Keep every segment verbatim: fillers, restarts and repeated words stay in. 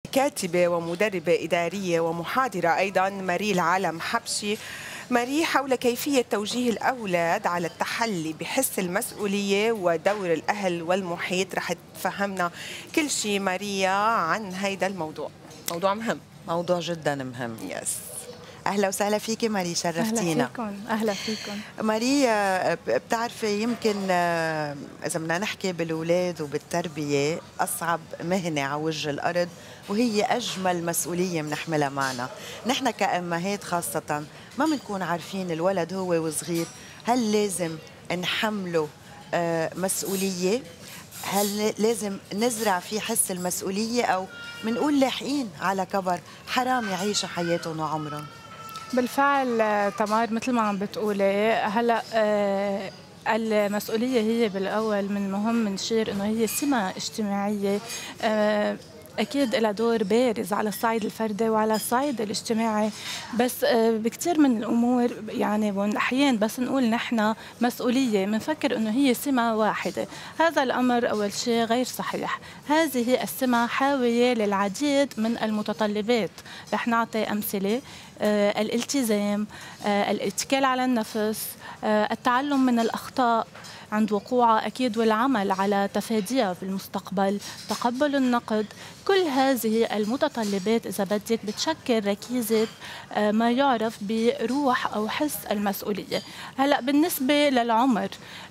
كاتبة ومدربة إدارية ومحاضرة أيضا ماري العالم حبشي. ماري، حول كيفية توجيه الأولاد على التحلي بحس المسؤولية ودور الأهل والمحيط، رح تفهمنا كل شيء ماريا عن هيدا الموضوع. موضوع مهم، موضوع جدا مهم. يس. اهلا وسهلا فيكي ماري، شرفتينا. اهلا فيكم. اهلا فيكم ماري. بتعرفي يمكن اذا بدنا نحكي بالاولاد وبالتربيه اصعب مهنه على وجه الارض، وهي اجمل مسؤوليه بنحملها معنا نحن كامهات، خاصه ما بنكون عارفين الولد هو وصغير هل لازم نحمله مسؤوليه، هل لازم نزرع فيه حس المسؤوليه، او بنقول لاحقين على كبر حرام يعيشوا حياتهم وعمرهم. بالفعل تمار، مثل ما عم بتقولي هلا آه المسؤوليه هي بالاول من المهم نشير انه هي سمه اجتماعيه آه أكيد لها دور بارز على الصعيد الفردي وعلى الصعيد الاجتماعي، بس بكثير من الأمور يعني والأحيان بس نقول نحن مسؤولية بنفكر إنه هي سمة واحدة. هذا الأمر أول شيء غير صحيح. هذه السمة حاوية للعديد من المتطلبات. رح نعطي أمثلة: آه الالتزام، آه الاتكال على النفس، آه التعلم من الأخطاء عند وقوعها أكيد، والعمل على تفاديها في المستقبل، تقبل النقد. كل هذه المتطلبات إذا بدك بتشكل ركيزة ما يعرف بروح أو حس المسؤولية. هلأ بالنسبة للعمر،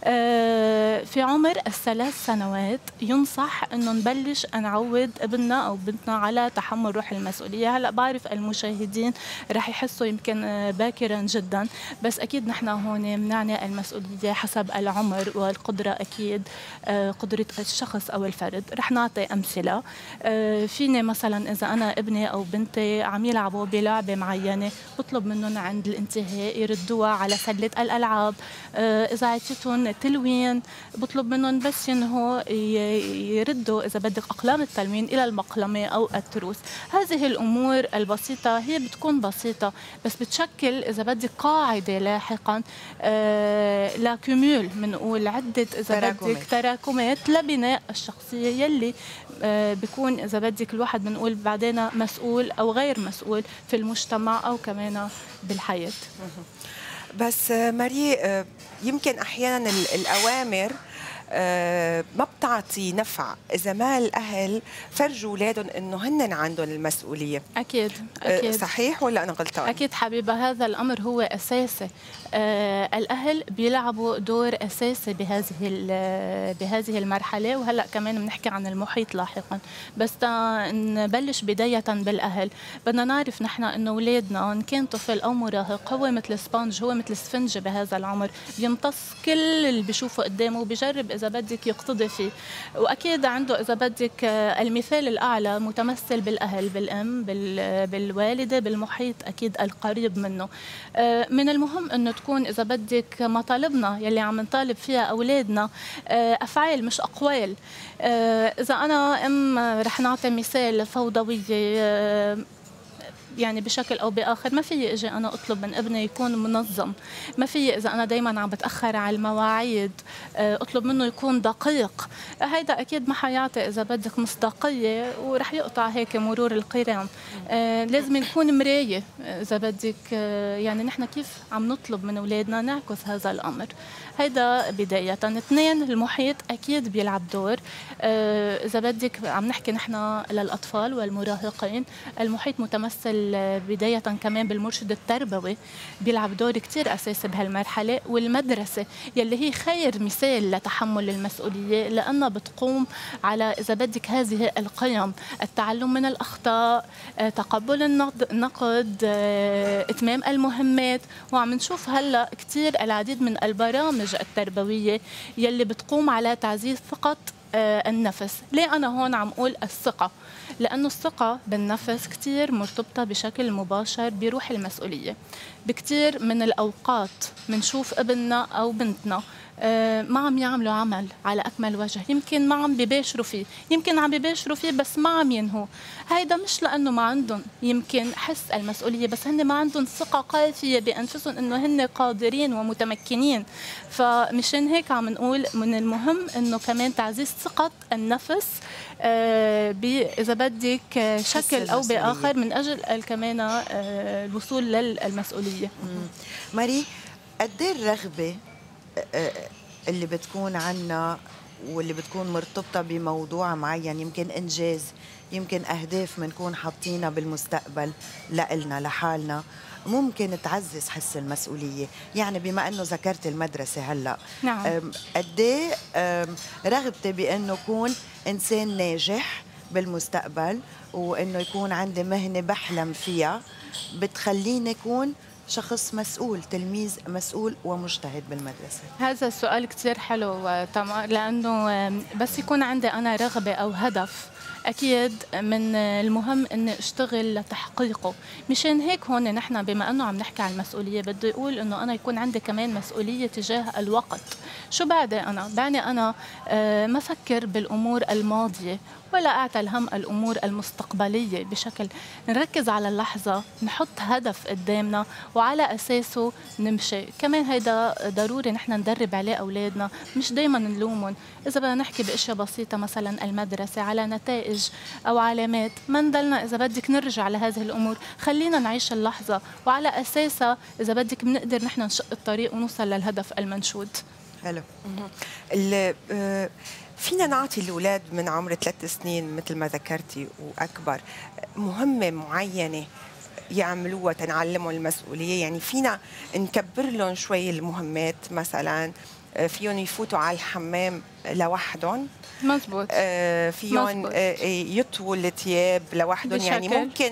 في عمر الثلاث سنوات ينصح أنه نبلش نعود ابننا أو بنتنا على تحمل روح المسؤولية. هلأ بعرف المشاهدين رح يحسوا يمكن باكرا جدا، بس أكيد نحن هون بنعني المسؤولية حسب العمر والقدرة، أكيد قدرة الشخص أو الفرد. رح نعطي أمثلة. فيني مثلا إذا أنا ابني أو بنتي عم يلعبوا بلعبة معينة بطلب منهم عند الانتهاء يردوها على سلة الألعاب. إذا عطيتهم تلوين بطلب منهم بس ينهوا يردوا إذا بدك أقلام التلوين إلى المقلمة أو التروس. هذه الأمور البسيطة هي بتكون بسيطة بس بتشكل إذا بدك قاعدة لاحقا لا كمول، بنقول عدة إذا بدك تراكمات لبناء الشخصية يلي بيكون إذا بدك الواحد بنقول بعدين مسؤول أو غير مسؤول في المجتمع أو كمان بالحياة. بس ماري، يمكن أحيانا الأوامر ما بتعطي نفع إذا ما الأهل فرجوا أولادهم إنه هن عندهم المسؤولية. أكيد أكيد. صحيح ولا أنا غلطان؟ أكيد حبيبة، هذا الأمر هو أساسي. آه الأهل بيلعبوا دور أساسي بهذه بهذه المرحلة، وهلأ كمان بنحكي عن المحيط لاحقا. بس نبلش بداية بالأهل. بدنا نعرف نحن إنه أولادنا إن كان طفل أو مراهق هو مثل سبونج، هو مثل سفنجة بهذا العمر، بيمتص كل اللي بيشوفه قدامه وبيجرب إذا بدك يقتضي فيه. وأكيد عنده إذا بدك المثال الأعلى متمثل بالأهل، بالأم، بالوالدة، بالمحيط أكيد القريب منه. من المهم أنه تكون إذا بدك مطالبنا يلي عم نطالب فيها أولادنا أفعال مش أقوال. إذا أنا أم رح نعطي مثال فوضوية يعني بشكل أو بآخر، ما في إجي أنا أطلب من ابني يكون منظم، ما في إذا أنا دايما عم بتأخر على المواعيد أطلب منه يكون دقيق. هيدا أكيد ما حيعطي إذا بدك مصداقية ورح يقطع هيك مرور القرام. آه لازم نكون مراية إذا بدك. آه يعني نحن كيف عم نطلب من أولادنا نعكس هذا الأمر. هيدا بداية. اثنين، المحيط أكيد بيلعب دور. آه إذا بدك عم نحكي نحن للأطفال والمراهقين، المحيط متمثل بداية كمان بالمرشد التربوي، بيلعب دور كتير أساسي بهالمرحلة، والمدرسة يلي هي خير مثال لتحمل المسؤولية لأنها بتقوم على إذا بدك هذه القيم: التعلم من الأخطاء، تقبل النقد، إتمام المهمات. وعم نشوف هلأ كتير العديد من البرامج التربوية يلي بتقوم على تعزيز ثقة النفس. ليه أنا هون عم أقول الثقة؟ لأنه الثقة بالنفس كتير مرتبطة بشكل مباشر بروح المسؤولية. بكتير من الأوقات منشوف ابننا أو بنتنا ما عم يعملوا عمل على أكمل وجه، يمكن ما عم بباشروا فيه، يمكن عم بباشروا فيه بس ما عم ينهوا. هيدا مش لأنه ما عندهم يمكن حس المسؤولية، بس هن ما عندهم ثقة كافية بأنفسهم إنه هن قادرين ومتمكنين. فمشان هيك عم نقول من المهم إنه كمان تعزيز ثقة النفس، إذا بدك شكل او باخر من اجل كمان الوصول للمسؤوليه. ماري، قد ايه الرغبه اللي بتكون عنا واللي بتكون مرتبطه بموضوع معين، يمكن انجاز، يمكن اهداف بنكون حاطينها بالمستقبل لإلنا لحالنا، ممكن تعزز حس المسؤوليه؟ يعني بما انه ذكرت المدرسه هلا، نعم، قد ايه رغبتي بانه اكون انسان ناجح بالمستقبل وانه يكون عندي مهنه بحلم فيها بتخليني اكون شخص مسؤول، تلميذ مسؤول ومجتهد بالمدرسة؟ هذا السؤال كتير حلو تمام، لأنه بس يكون عندي أنا رغبة أو هدف أكيد من المهم إني أشتغل لتحقيقه. مشان هيك هون نحن بما أنه عم نحكي عن المسؤولية بدي يقول إنه أنا يكون عندي كمان مسؤولية تجاه الوقت. شو بعدي أنا؟ بعني أنا ما أفكر بالأمور الماضية ولا أعتل هم الأمور المستقبلية بشكل، نركز على اللحظة، نحط هدف قدامنا وعلى أساسه نمشي. كمان هيدا ضروري نحن ندرب عليه أولادنا، مش دايما نلومهم. إذا بدنا نحكي بأشياء بسيطة مثلا المدرسة على نتائج أو علامات، ما نضلنا إذا بدك نرجع لهذه الأمور، خلينا نعيش اللحظة وعلى أساسها إذا بدك بنقدر نحن نشق الطريق ونوصل للهدف المنشود. حلو. فينا نعطي الأولاد من عمر ثلاث سنين مثل ما ذكرتي وأكبر مهمة معينة يعملوها تنعلموا المسؤولية؟ يعني فينا نكبر لهم شوي المهمات، مثلا فيهم يفوتوا على الحمام لوحدهم، مزبوط، آه فيهم آه يطووا الثياب لوحدهم، يعني ممكن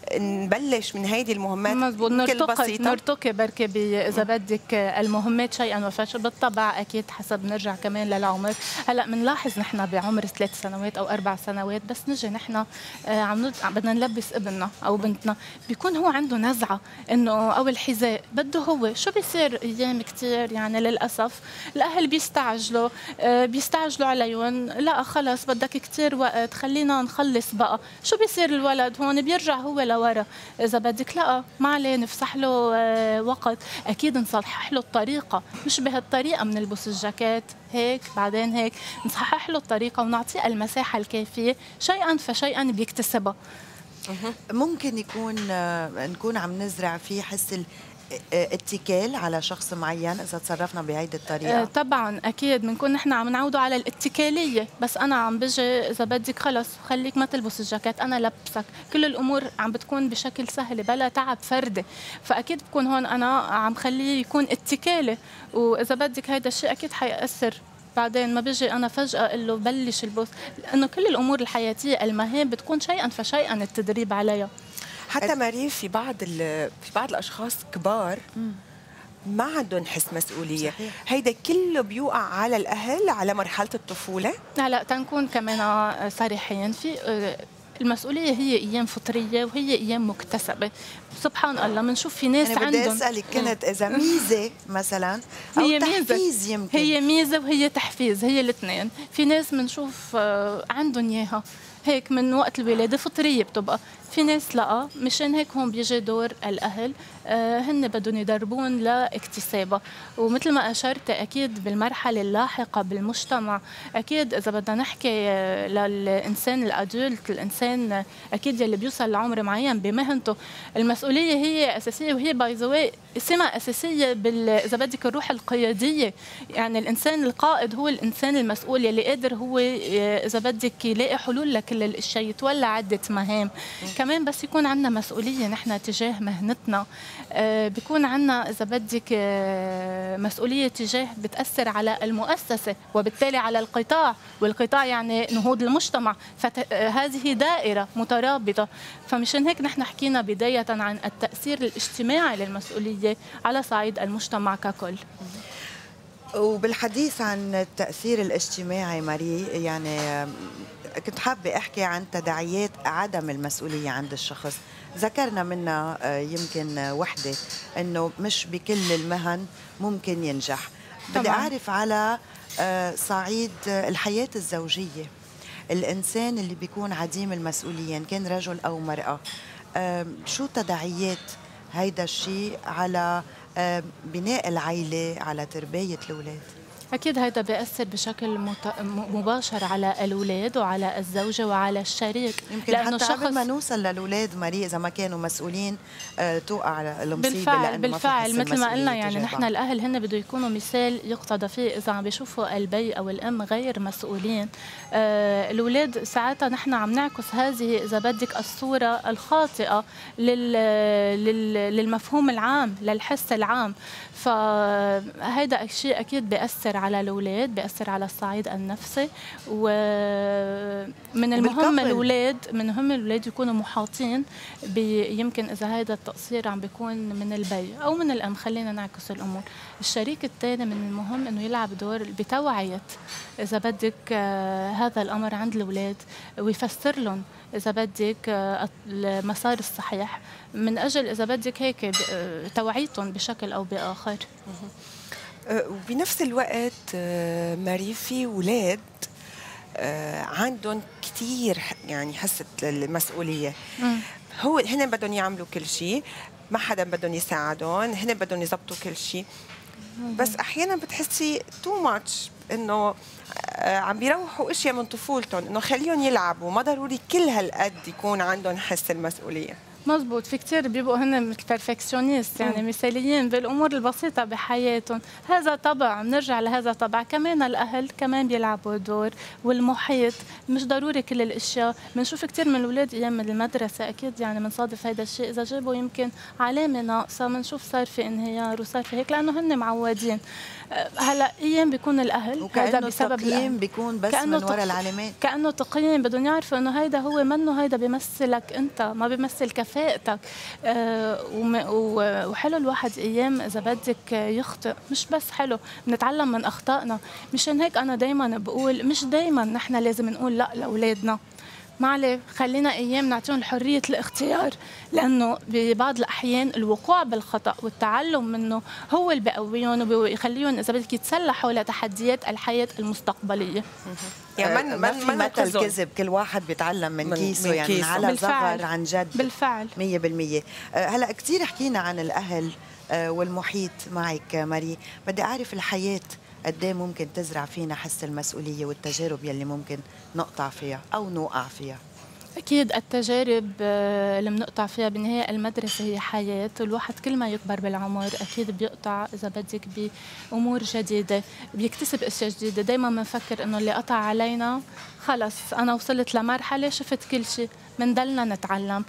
نبلش من هيدي المهمات. مزبوط، نرتقي نرتقي بركي اذا بدك المهمات شيئا وفشيئا. بالطبع اكيد حسب نرجع كمان للعمر. هلا بنلاحظ نحن بعمر ثلاث سنوات او اربع سنوات بس نجي نحن آه عم بدنا نلبس ابننا او بنتنا، بيكون هو عنده نزعه انه او الحذاء بده هو، شو بيصير ايام كثير يعني للاسف الاهل بيستعجلوا آه بيستعجلوا عليهم، لا خلص بدك كتير وقت خلينا نخلص بقى. شو بيصير الولد هون؟ بيرجع هو لورا. إذا بدك لا ما عليه نفسح له وقت، أكيد نصحح له الطريقة، مش بهالطريقة بنلبس الجاكيت هيك بعدين هيك، نصحح له الطريقة ونعطيه المساحة الكافية، شيئا فشيئا بيكتسبها. ممكن يكون نكون عم نزرع فيه حس اتكال على شخص معين إذا تصرفنا بهيدي الطريقة. طبعا أكيد بنكون نحن عم نعوده على الاتكالية، بس أنا عم بجي إذا بدك خلص خليك ما تلبس الجاكيت أنا لبسك، كل الأمور عم بتكون بشكل سهل بلا تعب فردي، فأكيد بكون هون أنا عم خليه يكون اتكالي، وإذا بدك هيدا الشيء أكيد حيأثر بعدين. ما بيجي أنا فجأة أقول له بلش البس، لأنه كل الأمور الحياتية المهام بتكون شيئا فشيئا التدريب عليها. حتى ماري في بعض في بعض الاشخاص كبار ما عندهم حس مسؤوليه. صحيح. هيدا كله بيوقع على الاهل على مرحله الطفوله. لا لا تنكون كمان صريحين، في المسؤوليه هي ايام فطريه وهي ايام مكتسبه. سبحان الله بنشوف في ناس أنا عندهم، بدي اسالك كانت اذا ميزه مثلا او هي تحفيز، يمكن هي ميزه وهي تحفيز، هي الاثنين. في ناس بنشوف عندهم اياها هيك من وقت الولاده فطريه بتبقى، في ناس لا. مشان هيك هون بيجي دور الاهل، آه هن بدهم يدربون لاكتسابها. ومثل ما اشرت اكيد بالمرحله اللاحقه بالمجتمع، اكيد اذا بدنا نحكي آه للانسان الادولت، الانسان اكيد يلي بيوصل لعمر معين بمهنته، المسؤوليه هي اساسيه، وهي باي ذا واي سمه اساسيه بال اذا بدك الروح القياديه. يعني الانسان القائد هو الانسان المسؤول يلي قادر هو آه اذا بدك يلاقي حلول لكل الاشياء، يتولى عده مهام. كمان بس يكون عندنا مسؤولية نحن تجاه مهنتنا، آه بيكون عندنا إذا بدك آه مسؤولية تجاه بتأثر على المؤسسة وبالتالي على القطاع، والقطاع يعني نهوض المجتمع، فهذه دائرة مترابطة. فمشان هيك نحن حكينا بداية عن التأثير الاجتماعي للمسؤولية على صعيد المجتمع ككل. وبالحديث عن التأثير الاجتماعي ماري، يعني كنت حابة أحكي عن تداعيات عدم المسؤولية عند الشخص. ذكرنا منها يمكن وحدة أنه مش بكل المهن ممكن ينجح. بدي أعرف على صعيد الحياة الزوجية، الإنسان اللي بيكون عديم المسؤولية إن كان رجل أو مرأة، شو تداعيات هيدا الشيء على بناء العائلة، على تربية الأولاد؟ أكيد هذا بيأثر بشكل مت... مباشر على الأولاد وعلى الزوجة وعلى الشريك. يمكن حتى شخص قبل ما نوصل للأولاد ماري إذا ما كانوا مسؤولين آه توقع المصيبة. بالفعل بالفعل مثل ما قلنا يعني نحن الأهل هن بده يكونوا مثال يقتدى فيه. إذا عم بيشوفوا البي أو الأم غير مسؤولين آه الأولاد ساعتها نحن عم نعكس هذه إذا بدك الصورة الخاطئة لل... لل... للمفهوم العام للحس العام. فهذا شيء أكيد بيأثر على الأولاد بيأثر على الصعيد النفسي. ومن المهم الأولاد من المهم الأولاد يكونوا محاطين يمكن إذا هذا التقصير عم بيكون من البي أو من الأم. خلينا نعكس الأمور. الشريك الثاني من المهم إنه يلعب دور بتوعية إذا بدك هذا الأمر عند الأولاد ويفسر لهم إذا بدك المسار الصحيح من أجل إذا بدك هيك توعيتهم بشكل أو بآخر. وبنفس الوقت ماري في أولاد عندهم كثير يعني حسة المسؤولية. هو هن بدهم يعملوا كل شيء ما حدا بدهم يساعدهم هن بدهم يضبطوا كل شيء. بس أحيانا بتحسي تو ماتش إنه عم بيروحوا اشياء من طفولتهم انه خليهم يلعبوا ما ضروري كل هالقد يكون عندهم حس المسؤوليه. مزبوط. في كثير بيبقوا هن بيرفكشنست يعني مثاليين بالامور البسيطه بحياتهم. هذا طبع بنرجع لهذا طبع. كمان الاهل كمان بيلعبوا دور والمحيط مش ضروري كل الاشياء. بنشوف كثير من الاولاد ايام من المدرسه اكيد يعني بنصادف هذا الشيء اذا جابوا يمكن علامه ناقصه بنشوف صار في انهيار وصار في هيك لانه هن معودين. هلا ايام بيكون الاهل هذا بسبب تقييم بيكون بس من وراء العلامات كانه تقييم بدهم يعرفوا انه هيدا هو منه هيدا بيمثلك انت ما بيمثل كفاءتك. آه وحلو الواحد ايام اذا بدك يخطئ مش بس حلو بنتعلم من اخطائنا. مشان هيك انا دائما بقول مش دائما نحن لازم نقول لا لاولادنا ما عليه خلينا ايام نعطيهم حريه الاختيار لانه ببعض الاحيان الوقوع بالخطا والتعلم منه هو اللي بقويهم وبيخليهم اذا بدك يتسلحوا لتحديات الحياه المستقبليه. يعني من ما في مثل كذب كل واحد بيتعلم من, من كيسه من يعني كيسه. على صغر عن جد بالفعل مية بالمية. هلا كثير حكينا عن الاهل والمحيط معك ماري. بدي اعرف الحياه قد ايه ممكن تزرع فينا حس المسؤوليه والتجارب يلي ممكن نقطع فيها او نوقع فيها. أكيد التجارب اللي بنقطع فيها بالنهاية المدرسة هي حياة. والواحد كل ما يكبر بالعمر أكيد بيقطع إذا بدك بأمور جديدة بيكتسب أشياء جديدة. دايما بنفكر إنه اللي قطع علينا خلص أنا وصلت لمرحلة شفت كل شيء منضلنا نتعلم.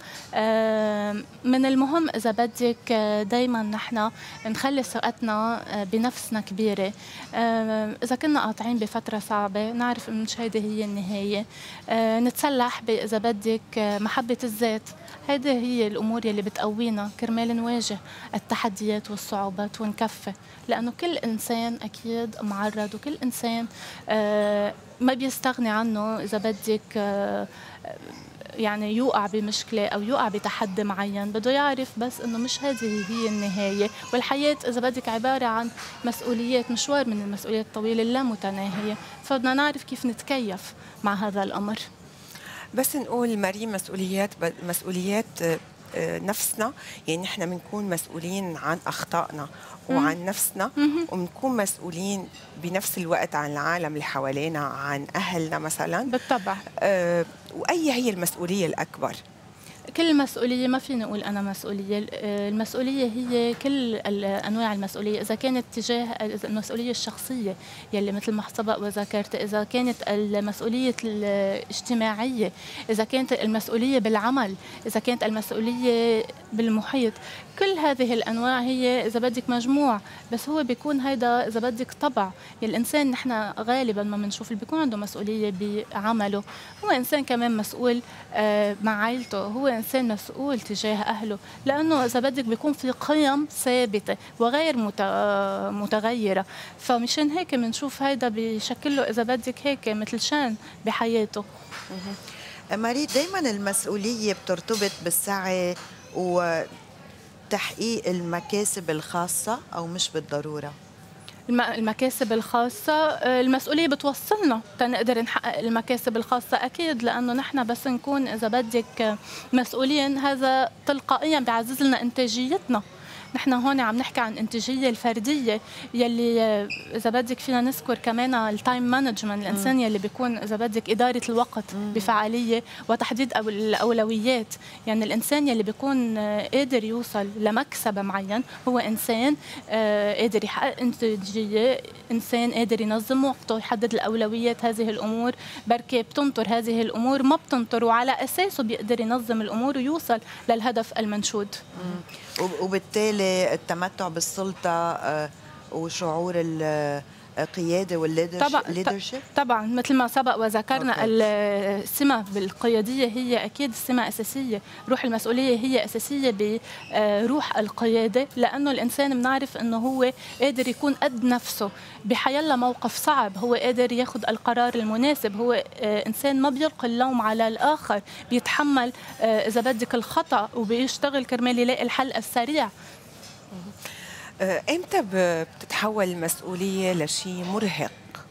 من المهم إذا بدك دايما نحن نخلي ثقتنا بنفسنا كبيرة. إذا كنا قاطعين بفترة صعبة نعرف إنه مش هيدي هي النهاية. نتسلح إذا بدك محبة الذات. هيدي هي الأمور اللي بتقوينا كرمال نواجه التحديات والصعوبات ونكفي لأنه كل إنسان أكيد معرض وكل إنسان ما بيستغني عنه إذا بدك يعني يوقع بمشكلة أو يوقع بتحدي معين بده يعرف بس إنه مش هذه هي النهاية. والحياة إذا بدك عبارة عن مسؤوليات مشوار من المسؤوليات الطويلة اللامتناهية فبدنا نعرف كيف نتكيف مع هذا الأمر. بس نقول ماري مسؤوليات مسؤوليات نفسنا يعني نحن بنكون مسؤولين عن أخطائنا وعن نفسنا وبنكون مسؤولين بنفس الوقت عن العالم اللي حوالينا عن أهلنا مثلا. بالطبع. أه وأي هي المسؤولية الأكبر؟ كل مسؤولية ما فينا نقول أنا مسؤولية. المسؤولية هي كل أنواع المسؤولية. إذا كانت تجاه المسؤولية الشخصية يلي مثل ما سبق وذكرت إذا كانت المسؤولية الاجتماعية إذا كانت المسؤولية بالعمل إذا كانت المسؤولية بالمحيط كل هذه الأنواع هي إذا بدك مجموع. بس هو بيكون هيدا إذا بدك طبع الإنسان. نحن غالبا ما بنشوف اللي بيكون عنده مسؤولية بعمله هو إنسان كمان مسؤول مع عائلته هو إنسان مسؤول تجاه أهله لأنه إذا بدك بيكون في قيم ثابتة وغير متغيرة. فمشان هيك بنشوف هيدا بيشكل له إذا بدك هيك مثل شان بحياته. ماري دايما المسؤولية بترتبط بالسعي وتحقيق المكاسب الخاصة أو مش بالضرورة؟ المكاسب الخاصة المسؤولية بتوصلنا تنقدر نحقق المكاسب الخاصة أكيد لأنه نحن بس نكون إذا بدك مسؤولين هذا تلقائيا بيعزز لنا إنتاجيتنا. نحن هون عم نحكي عن الانتاجيه الفرديه يلي اذا بدك فينا نذكر كمان التايم مانجمنت، الانسان يلي بيكون اذا بدك اداره الوقت مم. بفعاليه وتحديد الاولويات. يعني الانسان يلي بيكون قادر يوصل لمكسب معين هو انسان قادر يحقق انتاجيه، انسان قادر ينظم وقته، يحدد الاولويات. هذه الامور بركي بتنطر، هذه الامور ما بتنطر، وعلى اساسه بيقدر ينظم الامور ويوصل للهدف المنشود. مم. وبالتالي التمتع بالسلطه وشعور القياده والليدرشيب طبعا مثل ما سبق وذكرنا أوكي. السمه بالقياديه هي اكيد سمه اساسيه، روح المسؤوليه هي اساسيه بروح القياده، لانه الانسان بنعرف انه هو قادر يكون قد نفسه بحيلا موقف صعب، هو قادر ياخذ القرار المناسب، هو انسان ما بيلقي اللوم على الاخر، بيتحمل اذا بدك الخطا وبيشتغل كرمال يلاقي الحل السريع. امتى بتتحول المسؤوليه لشيء مرهق؟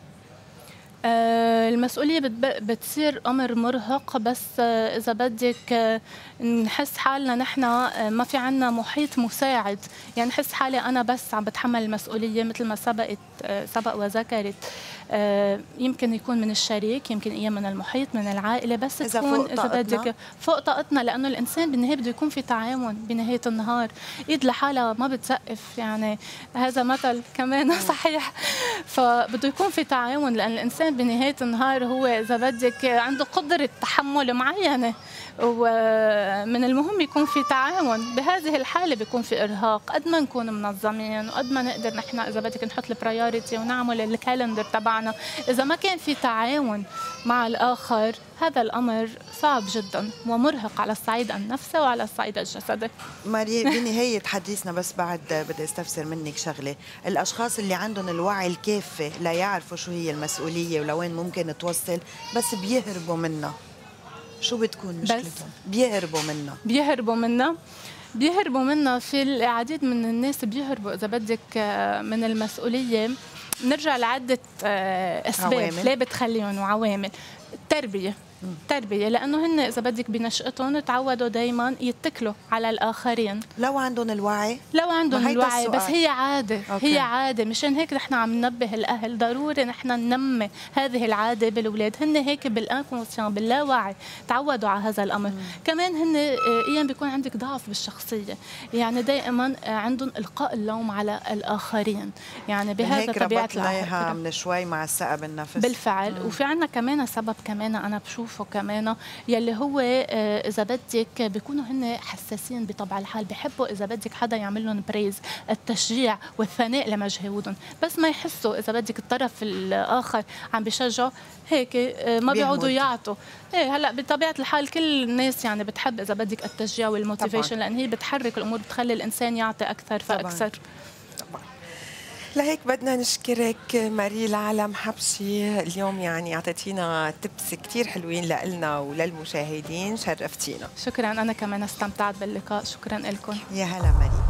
المسؤولية بتصير أمر مرهق، بس إذا بدك نحس حالنا نحن ما في عنا محيط مساعد، يعني نحس حالي أنا بس عم بتحمل المسؤولية مثل ما سبقت سبق وذكرت. يمكن يكون من الشريك، يمكن أيام من المحيط، من العائلة، بس إذا تكون إذا بدك فوق طاقتنا، لأنه الإنسان بالنهاية بده يكون في تعاون بنهاية النهار، إيد لحالها ما بتسقف، يعني هذا مثل كمان صحيح، فبده يكون في تعاون، لأن الإنسان بنهاية النهار هو إذا بدك عنده قدرة تحمل معينة، ومن المهم يكون في تعاون. بهذه الحالة بيكون في إرهاق، قد ما نكون منظمين وقد ما نقدر نحن إذا بدك نحط البرايورتي ونعمل الكالندر تبعنا، إذا ما كان في تعاون مع الآخر هذا الأمر صعب جدا ومرهق على الصعيد النفسي وعلى الصعيد الجسدي. ماري، بنهاية حديثنا بس بعد بدي استفسر منك شغلة، الأشخاص اللي عندهم الوعي الكافي لا يعرفوا شو هي المسؤولية ولوين ممكن توصل، بس بيهربوا منها، شو بتكون مشكلتهم؟ بيهربوا منها بيهربوا منها بيهربوا منها في العديد من الناس بيهربوا إذا بدك من المسؤولية. نرجع لعدة أسباب عوامل. ليه بتخليهم، وعوامل التربية التربية، لأنه هن إذا بدك بنشأتهم تعودوا دايما يتكلوا على الآخرين. لو عندهم الوعي لو عندهم الوعي بس هي عادة أوكي. هي عادة، مشان هيك نحن عم ننبه الأهل ضروري نحن ننمي هذه العادة بالأولاد. هن هيك بالانكونسيون باللاوعي تعودوا على هذا الأمر. مم. كمان هن أيام بيكون عندك ضعف بالشخصية، يعني دائما عندهم إلقاء اللوم على الآخرين، يعني بهذا طبيعة العقل من شوي مع الثقة بالنفس بالفعل. مم. وفي عنا كمان سبب كمان أنا بشوف كمان يلي هو اذا بدك بيكونوا هن حساسين بطبع الحال، بحبوا اذا بدك حدا يعمل لهم بريز، التشجيع والثناء لمجهودهم، بس ما يحسوا اذا بدك الطرف الاخر عم بيشجعوا هيك ما بيقعدوا يعطوا. ايه هلا بطبيعه الحال كل الناس يعني بتحب اذا بدك التشجيع والموتيفيشن، لان هي بتحرك الامور، بتخلي الانسان يعطي اكثر فاكثر. طبعا. لهيك بدنا نشكرك ماري العالم حبشي، اليوم يعني اعطيتينا تبس كثير حلوين لنا وللمشاهدين، شرفتينا. شكرا، انا كمان استمتعت باللقاء، شكرا لكم. يا هلا ماري.